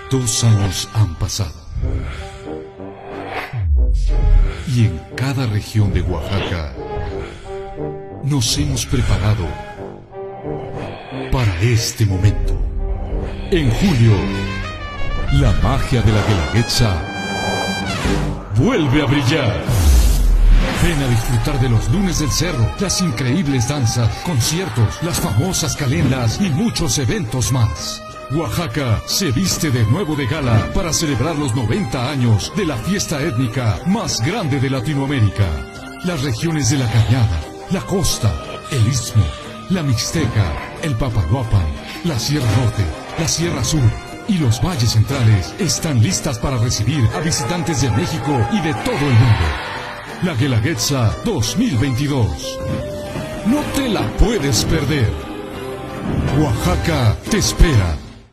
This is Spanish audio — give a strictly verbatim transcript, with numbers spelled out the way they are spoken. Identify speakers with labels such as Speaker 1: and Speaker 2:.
Speaker 1: Dos años han pasado. Y en cada región de Oaxaca nos hemos preparado para este momento. En julio, la magia de la Guelaguetza vuelve a brillar. Ven a disfrutar de los lunes del cerro, las increíbles danzas, conciertos, las famosas calendas y muchos eventos más. Oaxaca se viste de nuevo de gala para celebrar los noventa años de la fiesta étnica más grande de Latinoamérica. Las regiones de la Cañada, la Costa, el Istmo, la Mixteca, el Papaloapan, la Sierra Norte, la Sierra Sur y los valles centrales están listas para recibir a visitantes de México y de todo el mundo. La Guelaguetza dos mil veintidós. No te la puedes perder. Oaxaca te espera.